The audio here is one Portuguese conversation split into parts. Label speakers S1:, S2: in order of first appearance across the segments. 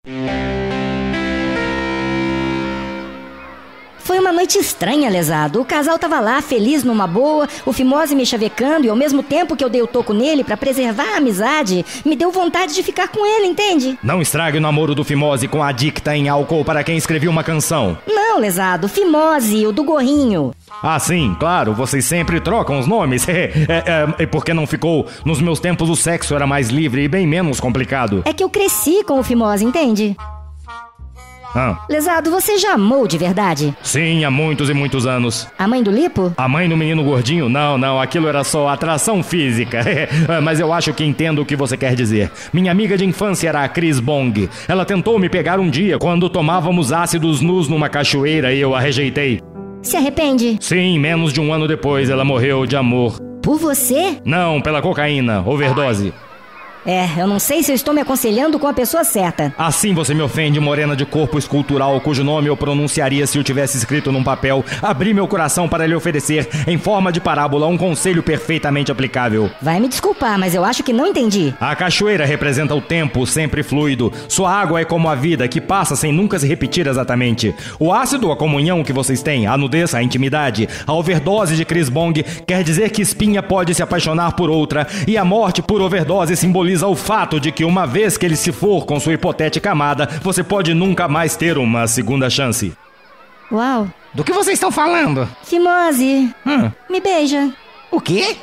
S1: Foi uma noite estranha, lesado. O casal tava lá, feliz numa boa, o Fimose me chavecando, e ao mesmo tempo que eu dei o toco nele pra preservar a amizade, me deu vontade de ficar com ele, entende?
S2: Não estrague o namoro do Fimose com a adicta em álcool para quem escreveu uma canção.
S1: Não, lesado, Fimose, o do gorrinho.
S2: Ah, sim, claro, vocês sempre trocam os nomes. E por que não ficou? Nos meus tempos o sexo era mais livre e bem menos complicado.
S1: É que eu cresci com o Fimose, entende? Lesado, você já amou de verdade?
S2: Sim, há muitos e muitos anos.
S1: A mãe do Lipo?
S2: A mãe do menino gordinho? Não, aquilo era só atração física. Mas eu acho que entendo o que você quer dizer. Minha amiga de infância era a Cris Bong. Ela tentou me pegar um dia quando tomávamos ácidos nus numa cachoeira e eu a rejeitei.
S1: Se arrepende?
S2: Sim, menos de um ano depois ela morreu de amor.
S1: Por você?
S2: Não, pela cocaína, overdose.
S1: Eu não sei se eu estou me aconselhando com a pessoa certa.
S2: Assim você me ofende, morena de corpo escultural, cujo nome eu pronunciaria se eu tivesse escrito num papel. Abri meu coração para lhe oferecer, em forma de parábola, um conselho perfeitamente aplicável.
S1: Vai me desculpar, mas eu acho que não entendi.
S2: A cachoeira representa o tempo, sempre fluido. Sua água é como a vida, que passa sem nunca se repetir exatamente. O ácido, a comunhão que vocês têm, a nudez, a intimidade. A overdose de Cris Bong quer dizer que Espinha pode se apaixonar por outra, e a morte por overdose simboliza o fato de que uma vez que ele se for com sua hipotética amada, você pode nunca mais ter uma segunda chance.
S1: Uau.
S3: Do que vocês estão falando?
S1: Fimose, me beija.
S3: O quê?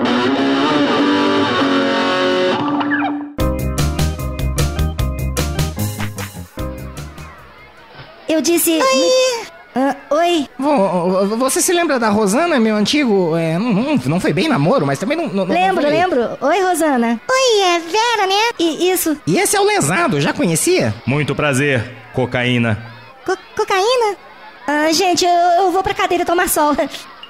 S1: Eu disse... Oi?
S3: Você se lembra da Rosana, meu antigo... não foi bem namoro, mas também não
S1: Lembro. Oi, Rosana.
S4: Oi, é Vera, né?
S1: Isso.
S3: E esse é o lesado, já conhecia?
S2: Muito prazer, cocaína.
S4: Cocaína?
S1: Gente, eu vou pra cadeira tomar sol.